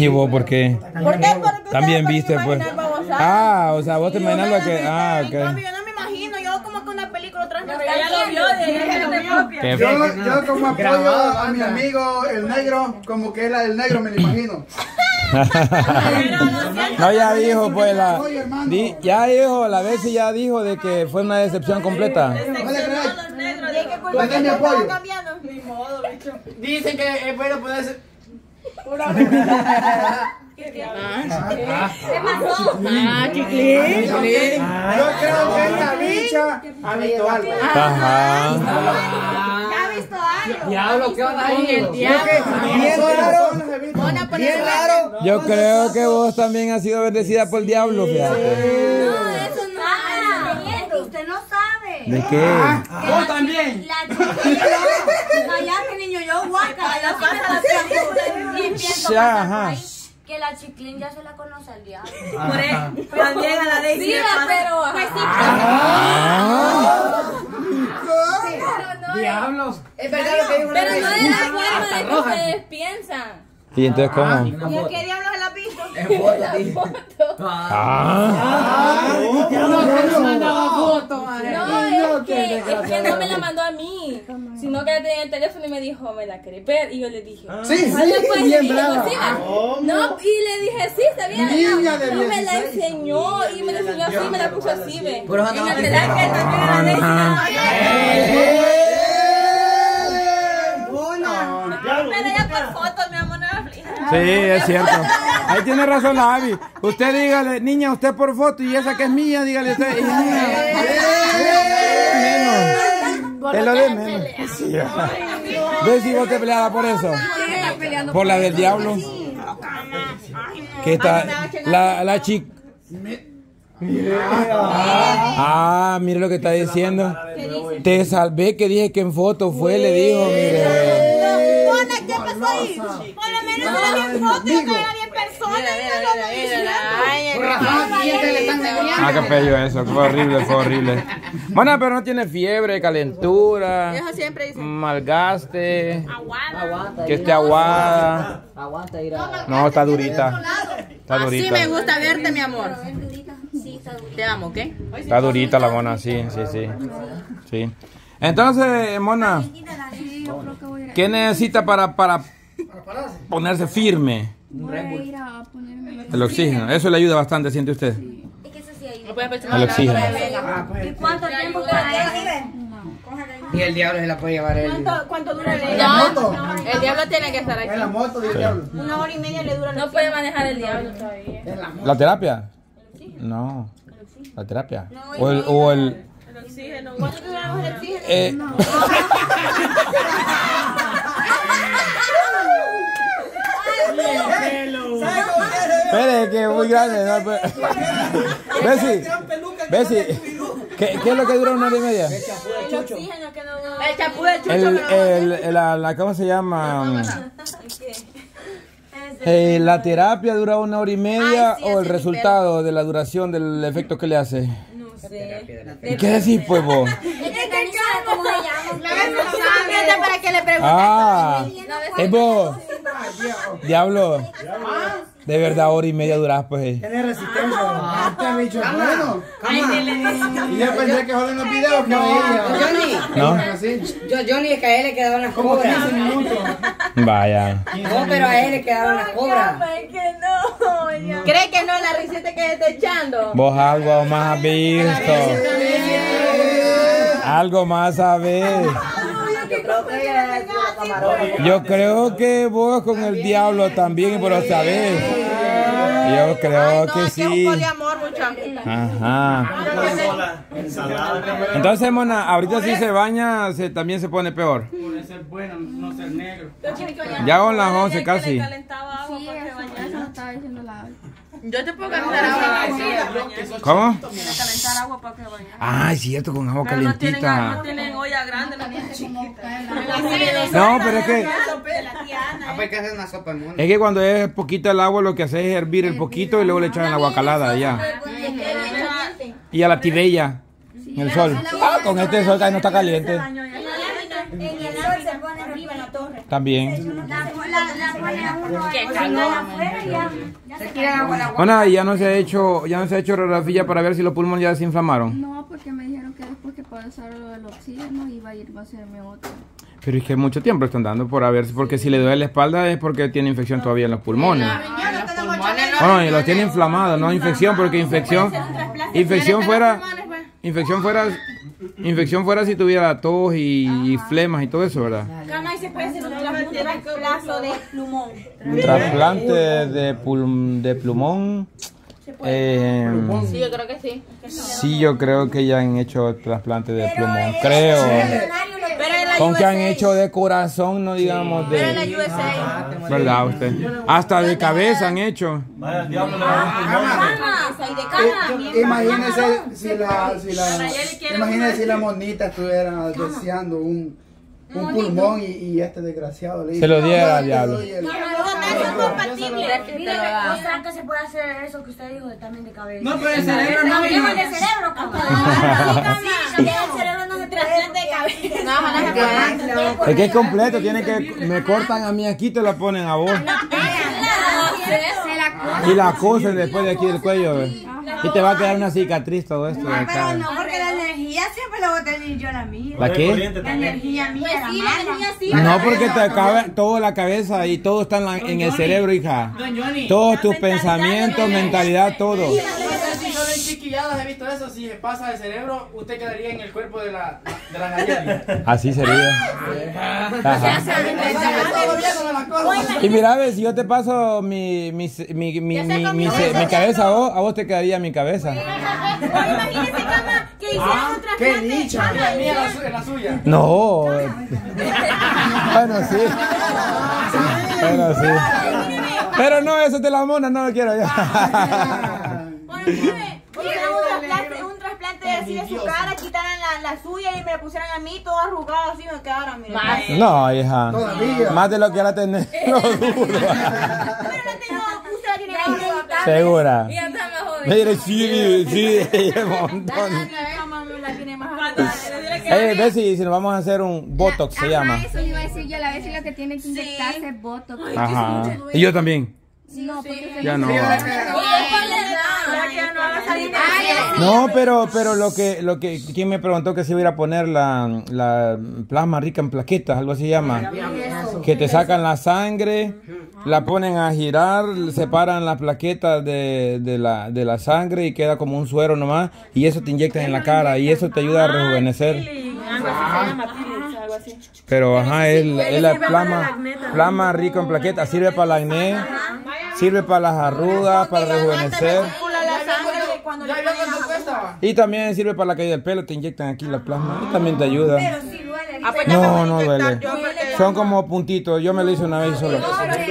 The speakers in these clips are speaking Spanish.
¿Y vos por qué? ¿Por qué? Porque También viste, pues. Ah, o sea, vos te imaginas lo que... Ah, ok. Yo no me imagino, yo como que una película otra vez. Ya lo vio, ¿Qué? Yo como apoyo a mi amigo el negro, como que era el negro, me lo imagino. No, ya dijo, pues, ya dijo, la vez ya dijo de que fue una decepción completa. No le creáis. ¿Por qué mi apoyo. cambiando? Dicen que es bueno ponerse. ¿Qué pasó? Chiquilín. Yo creo que esta bicha ha visto algo. Ajá. ¿Ya ha visto algo? Diablo, ¿qué onda ahí? Bien raro. Yo creo que vos también has sido bendecida por el diablo, fíjate. No, eso no es. Usted no sabe. ¿De qué? ¿Vos también? La chiquilla, cállate niño, yo guaca, la pasa limpiando Ajá. que la Chiclín ya se la conoce al diablo. También a la de Mira, pero pues sí. Diablos. Es verdad lo que dijo. Pero no de la forma de que ustedes piensan. ¿Y entonces cómo? ¿Y qué diablo se la ha visto? La foto. No mandaba foto, madre. No, es que no me la mandó a mí, sino que tenía el teléfono y me dijo, ¿me la querés ver? Y yo le dije, Sí, vale, pues, bien y le brava. dije, sí, no, y le dije, sí, está bien. Niña de Y me la 16. enseñó, y me la enseñó así, me la puso así, ve. Pero Y me enteré que también era de esa. Pero ya por fotos, mi amor, no me aflija. Sí, es cierto. Ahí tiene razón la Abby. Usted dígale, niña, usted por foto y esa que es mía, dígale usted. Y mía. Menos. Es lo de menos. Sí, ¿ves si vos te peleabas por eso? Por la del diablo. Que está la chica. Ah, mire lo que está diciendo. Te salvé, que dije que en foto fue, le dijo, mire. ¿Qué pasó ahí? Por lo menos no era bien foto, yo que era bien persona. Ah, qué feo eso, fue horrible, fue horrible. Bueno, pero no tiene fiebre, calentura, Eso siempre dice. malgaste, Aguada. que esté aguada. Aguanta, irá. No, está durita. Está Así durita. me gusta verte, mi amor. Sí, está duro. Te amo, ¿ok? Está durita la mona, sí, sí, sí. Sí. Entonces, mona, ¿qué necesita para ponerse firme? Voy a ir a ponerme. El oxígeno. Eso le ayuda bastante, ¿siente usted? Es que eso sí ayuda. El oxígeno. ¿Y cuánto tiempo queda ahí? Y el diablo se la puede llevar él. ¿Cuánto dura el moto. El diablo tiene que estar aquí. En la moto del diablo. 1 hora y media le dura. No puede manejar el diablo todavía. ¿La terapia? No. ¿La terapia? O el... El oxígeno. ¿Cuánto dura el oxígeno? Espere, que es muy grande. ¿No? Bessie, ¿qué es lo que dura 1 hora y media? El oxígeno que no. El chapú del chucho. ¿Cómo se llama? ¿La terapia dura 1 hora y media o el resultado de la duración del efecto que le hace? No sé. ¿Y qué decís, pues, vos? Es que no sabe cómo se llama. Para que le pregunte. Ah, es vos. Diablo. De verdad, 1 hora y media durás, pues. Tiene resistencia. Este bicho es bueno. Y yo pensé que solo en los videos que veía. Johnny. ¿No? Johnny es que a él le quedaban las Como 15 cobras. minutos. Vaya. No, pero a él le quedaban las cobras. Que no. ¿Cree que no la risita que está echando? Vos algo más has visto. Algo más sabés. Yo creo que vos con el diablo también, pero sabés. Yo creo que Es sí. un poliamor, muchachos. Ajá. Entonces, mona, ahorita si se baña, también se pone peor. Puede ser bueno, no ser negro. Ya son las 11 casi. Calentaba agua Sí, para que eso bañara. lo estaba diciendo la. Yo te puedo calentar agua. ¿Cómo? Calentar agua para que bañara. Ah, es cierto, con agua Pero no calientita. tienen olla grande, no tienen chiquita. No, pero es que... Ah, pues hay que hacer una sopa al mundo. Es que cuando es poquita el agua, lo que hace es hervir el poquito y luego le echan el agua calada ya. Y a la tibella, en el sol. Ah, con este sol que ahí no está caliente. En el sol se pone arriba en la torre. También. La pone a uno afuera y ya. Se tiran agua al agua. Bueno, y ya no se ha hecho radiografía para ver si los pulmones ya se inflamaron. No, porque me dijeron que después que pasara lo del oxígeno iba a ir a hacerme otro. Pero es que mucho tiempo están dando por ver, porque si le duele la espalda es porque tiene infección todavía en los pulmones. Bueno, y los tiene inflamados, no infección, porque infección fuera si tuviera tos y flemas y todo eso, ¿verdad? Cama, y se puede hacer un trasplante de plumón. Trasplante de plumón. Sí, yo creo que sí. Sí, yo creo que ya han hecho trasplante de plumón, creo. Pero en la Con que han USA. hecho de corazón, no digamos Pero en de... la USA. ¿Verdad usted? Hasta de cabeza han hecho. Vaya, el diablo le Imagínese Imagínese si la monita estuviera deseando un pulmón y este desgraciado le dice, Se lo diera al "No, diablo". te doy el- Mire, ¿será que se puede hacer eso que usted dijo también de cabeza? No, pero el cerebro no, También hija. el cerebro, cabrón. Sí, el cerebro no se trasplante de cabeza. No, no se puede. Es que es completo, tiene que... Me cortan a mí aquí, te lo ponen a vos. Y la cosen después de aquí del cuello, ¿ves? Y te va a quedar una cicatriz todo esto de acá. No, porque la energía siempre la voy a tener yo la mía. ¿La qué? La energía mía, la mala. No, porque te acaba toda la cabeza y todo está en el cerebro, hija. Don Johnny. Todos tus pensamientos, mentalidad, todo. Si son chiquilladas, he visto eso. Si pasa el cerebro, usted quedaría en el cuerpo de la Nayeli. Así sería. Ajá. Y mira, ves, si yo te paso mi cabeza a vos te quedaría mi cabeza. Imagínese, cama, que hicieran un ¡Qué trasplante. dicha! La mía es la suya. No. Bueno, sí. Bueno, sí. Pero no, eso es de la mona, no lo quiero yo. Bueno, mire, un trasplante así de su cara, quitaran la suya y me la pusieran a mí todo arrugado así me quedaran, mire. No, hija. Todavía. Más de lo que ahora tenés. No duro. Pero no tengo, usted la tiene arrugada. Segura. Y ya está más jodido. Mire, sí, un montón. La tiene más Ve si nos vamos a hacer un Botox, se llama. Eso le iba a decir yo, la vez lo que tiene que inyectarse es Botox. Ajá. Y yo también. No, porque Ya no. Ay, No, pero lo que quien me preguntó que si iba a ir a poner la plasma rica en plaquetas, algo así se llama. Que te sacan la sangre, la ponen a girar, separan las plaquetas de la sangre y queda como un suero nomás, y eso te inyectan en la cara y eso te ayuda a rejuvenecer. Algo así. Pero ajá, es la plasma rico en plaquetas, sirve para el acné, sirve para las arrugas, para rejuvenecer. ¿Ya vio cuánto cuesta? Y también sirve para la caída del pelo, te inyectan aquí la plasma y también te ayuda. sí duele. No duele. Son como puntitos, yo me lo hice una vez solo.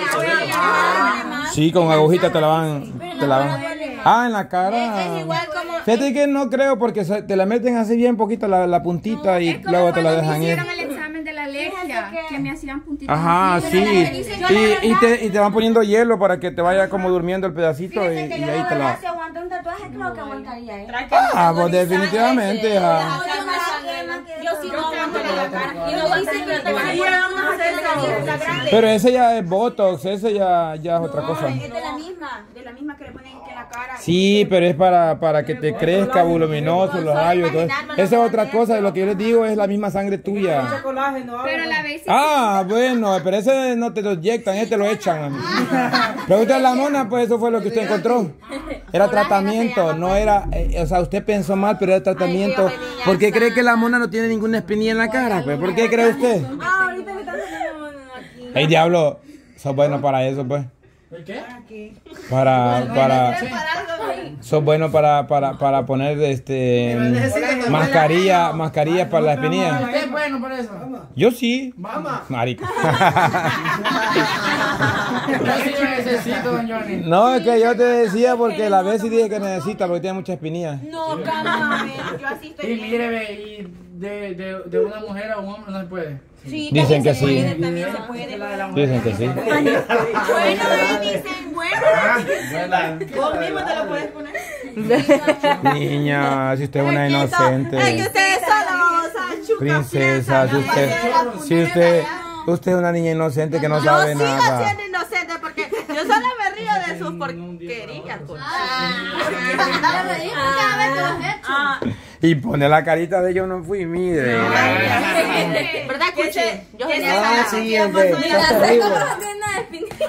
Sí, con agujita te la van. Ah, en la cara. Fíjate que no creo porque te la meten así bien poquito la puntita y luego te la dejan ir. hicieron el examen de la alergia, que me hacían puntitos. Ajá, así, sí. pero me dicen, Y te van poniendo hielo para que te vaya como durmiendo el pedacito y Fíjese que yo ahí de te verdad la... si aguanta un tatuaje creo que aguantaría, ¿eh? Ah, pues definitivamente, hija. Yo sí no aguanto la cara. Y no dicen que te van a Ahora vamos a hacer la grande. Pero ese ya es Botox, ese ya es otra cosa. Es de la misma que le ponen en la cara. Sí, pero es para que te crezca voluminoso los labios y todo eso. Esa es otra cosa, de lo que yo les digo es la misma sangre tuya. pero la vez Ah, bueno, pero ese no te lo inyectan, este lo echan. Pregúntale a la mona, pues eso fue lo que usted encontró. Era tratamiento, no era, o sea, usted pensó mal, pero era tratamiento. ¿Por qué cree que la mona no tiene ninguna espinilla en la cara? Pues, ¿por qué cree usted? Ahorita me están haciendo aquí. Ey, diablo, sos bueno para eso, pues. ¿Qué? Sos bueno para poner mascarilla para la espinilla. ¿Usted es bueno por eso? Yo sí. Mamá. Marica. Yo sí lo necesito, don Johnny. No, es que yo te decía porque la vez sí dije que necesita porque tiene mucha espinilla. No, cama, yo así estoy Y bien. mire, ve, y de una mujer a un hombre no se puede. Sí, Dicen que sí. también se puede. Dicen que sí. Bueno, dicen, bueno. Vos mismo te lo puedes poner. Niña, si usted es una inocente. Es que ustedes son los Princesa, Usted es una niña inocente que no Yo sabe sigo nada. siendo inocente porque yo solo me río de sus porquerías. Y pone la carita de yo no fui, mire. ¿Verdad, Cuchi? Yo Sí, hombre. Mira, la seco no tiene nada de espinilla.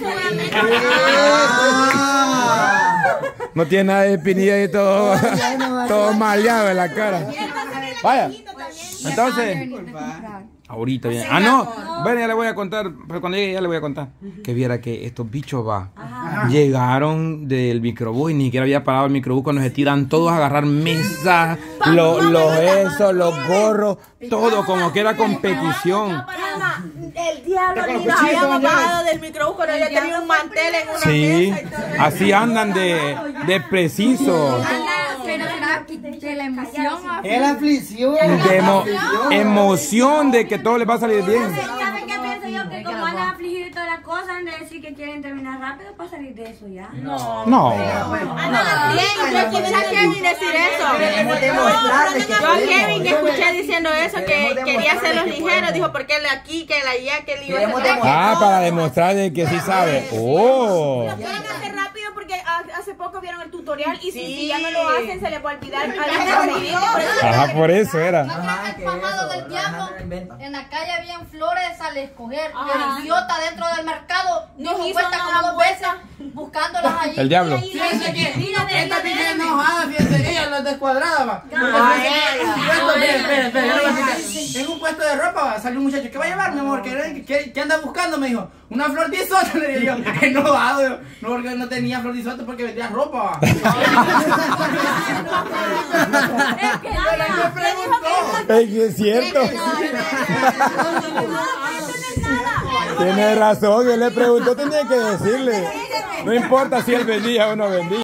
No tiene nada de espinilla y todo, todo maleado en la cara. Vaya. Entonces, ahorita viene. Ah, no. Bueno, ya le voy a contar. Pero cuando llegue ya le voy a contar. Que viera que estos bichos llegaron del microbús y ni siquiera había parado el microbús cuando se tiran todos a agarrar mesas, los gorros, todo como que era competición. El diablo ni nos habíamos bajado del microbús cuando yo tenía un mantel en una Sí, mesa y todo. así andan de preciso. Pero será que la emoción Es la aflicción. De emoción de que todo les va a salir bien. ¿Saben qué pienso yo? Que como andan afligidos y todas las cosas, han de decir que quieren terminar rápido para salir de eso ya. No. Yo escuché a Kevin decir eso. Queremos demostrarles que Yo a podemos. Kevin escuché diciendo eso, que quería hacerlos ligeros. Dijo, porque él aquí, que él allá, que él iba a Queremos hacer. demostrar. Ah, para demostrarle que sí sabe. Oh. Lo quieren hacer rápido porque hace poco vieron el tutorial y si ya no lo hacen se les va a olvidar. Ajá, por eso era. ¿No crees que el pamado del diablo? En la calle habían flores al escoger. Y el idiota dentro del mercado Nos dio hizo vuelta una como 2 veces buscándolas allí. El diablo. Y ahí- Fíjense que esta pinche enojada, fíjense, ella la descuadrada, va. Espera, ya lo voy a explicar. En un puesto de ropa, va, salió un muchacho, ¿qué va a llevar, mi amor? ¿Qué anda buscando? Me dijo, una flor de isote, le digo yo. Enojado, yo, no, porque no tenía flor de isote porque vendía ropa, va. Es que es cierto. Tiene razón, él le preguntó, tenía que decirle. No importa si él vendía o no vendía.